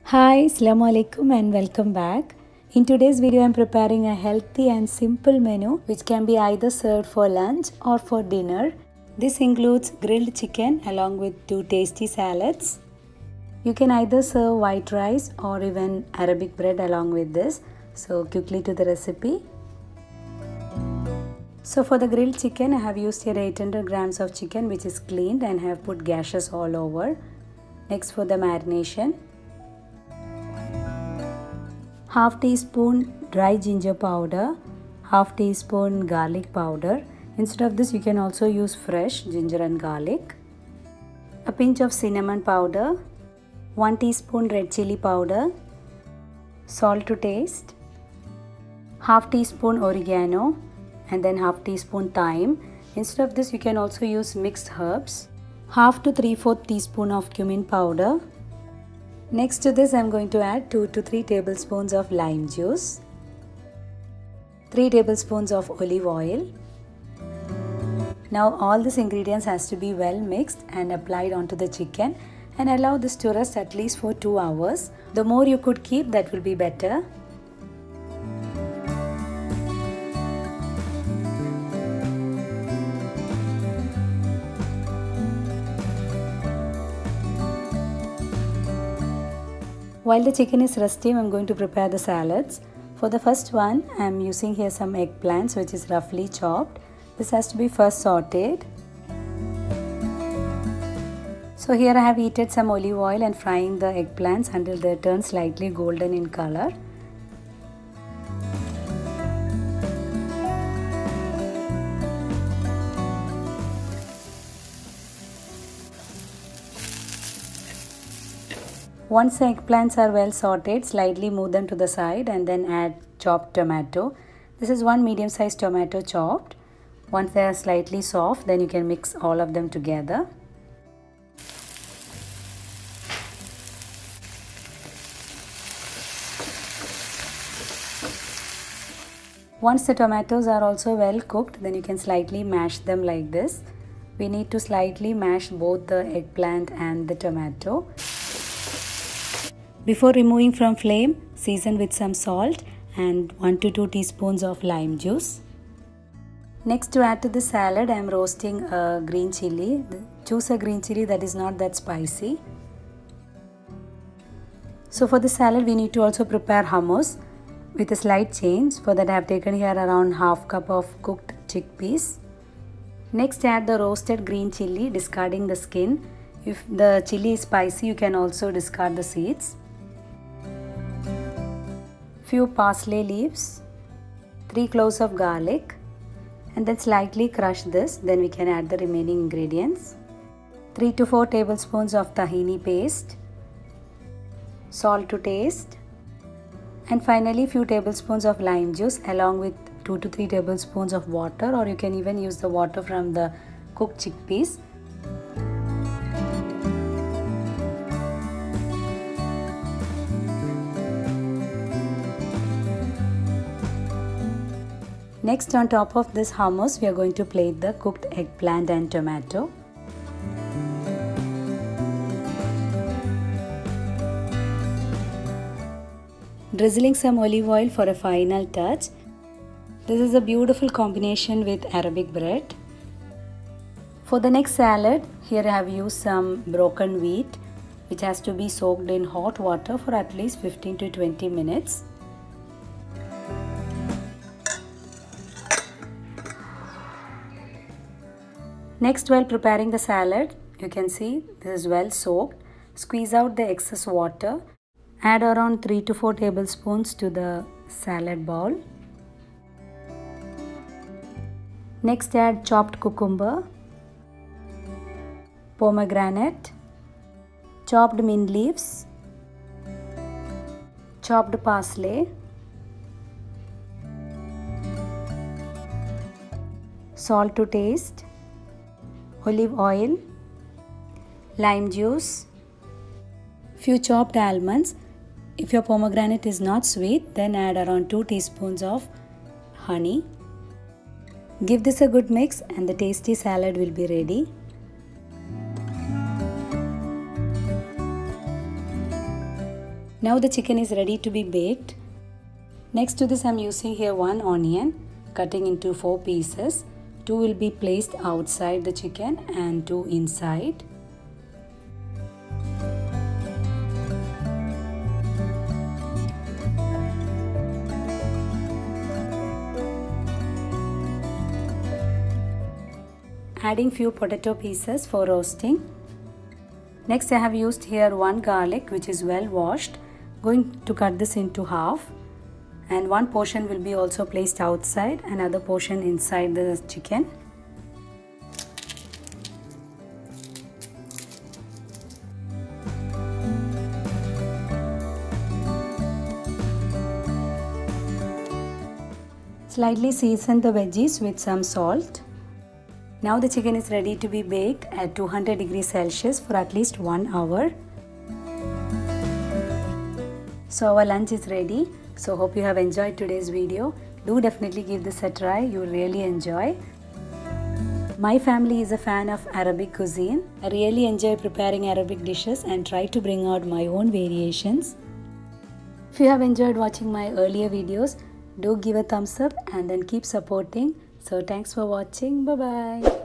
Hi, Assalamu alaikum and welcome back. In today's video, I am preparing a healthy and simple menu which can be either served for lunch or for dinner. This includes grilled chicken along with 2 tasty salads. You can either serve white rice or even Arabic bread along with this. So quickly to the recipe. So for the grilled chicken, I have used here 800 grams of chicken which is cleaned and have put gashes all over. Next for the marination. Half teaspoon dry ginger powder, half teaspoon garlic powder. Instead of this, you can also use fresh ginger and garlic. A pinch of cinnamon powder, 1 teaspoon red chili powder, salt to taste, half teaspoon oregano, and then half teaspoon thyme. Instead of this, you can also use mixed herbs, half to 3/4 teaspoon of cumin powder. Next to this, I am going to add 2 to 3 tablespoons of lime juice, 3 tablespoons of olive oil. Now all these ingredients has to be well mixed and applied onto the chicken and allow this to rest at least for 2 hours. The more you could keep, that will be better. While the chicken is resting, I am going to prepare the salads. For the first one, I am using here some eggplants which is roughly chopped. This has to be first sauteed. So here I have heated some olive oil and frying the eggplants until they turn slightly golden in color. Once the eggplants are well sauteed, slightly move them to the side and then add chopped tomato. This is 1 medium-sized tomato chopped. Once they are slightly soft, then you can mix all of them together. Once the tomatoes are also well cooked, then you can slightly mash them like this. We need to slightly mash both the eggplant and the tomato. Before removing from flame, season with some salt and 1 to 2 teaspoons of lime juice. Next, to add to the salad, I am roasting a green chili. Choose a green chili that is not that spicy. So for the salad, we need to also prepare hummus with a slight change. For that, I have taken here around half cup of cooked chickpeas. Next, add the roasted green chili, discarding the skin. If the chili is spicy, you can also discard the seeds. Few parsley leaves, 3 cloves of garlic, and then slightly crush this. Then we can add the remaining ingredients. 3 to 4 tablespoons of tahini paste, salt to taste, and finally few tablespoons of lime juice along with 2 to 3 tablespoons of water, or you can even use the water from the cooked chickpeas. Next, on top of this hummus, we are going to plate the cooked eggplant and tomato. Drizzling some olive oil for a final touch. This is a beautiful combination with Arabic bread. For the next salad, here I have used some broken wheat which has to be soaked in hot water for at least 15 to 20 minutes. Next, while preparing the salad, you can see this is well soaked. Squeeze out the excess water. Add around 3 to 4 tablespoons to the salad bowl. Next, add chopped cucumber, pomegranate, chopped mint leaves, chopped parsley, salt to taste, olive oil, lime juice, few chopped almonds. If your pomegranate is not sweet, then add around 2 teaspoons of honey. Give this a good mix and the tasty salad will be ready. Now the chicken is ready to be baked. Next to this, I'm using here 1 onion, cutting into 4 pieces. 2 will be placed outside the chicken and 2 inside. Adding few potato pieces for roasting. Next, I have used here 1 garlic which is well washed. Going to cut this into half, and 1 portion will be also placed outside, another portion inside the chicken. Slightly season the veggies with some salt. Now the chicken is ready to be baked at 200 degrees Celsius for at least 1 hour. So our lunch is ready. So hope you have enjoyed today's video. Do definitely give this a try. You will really enjoy. My family is a fan of Arabic cuisine. I really enjoy preparing Arabic dishes and try to bring out my own variations. If you have enjoyed watching my earlier videos, do give a thumbs up and then keep supporting. So thanks for watching. Bye bye.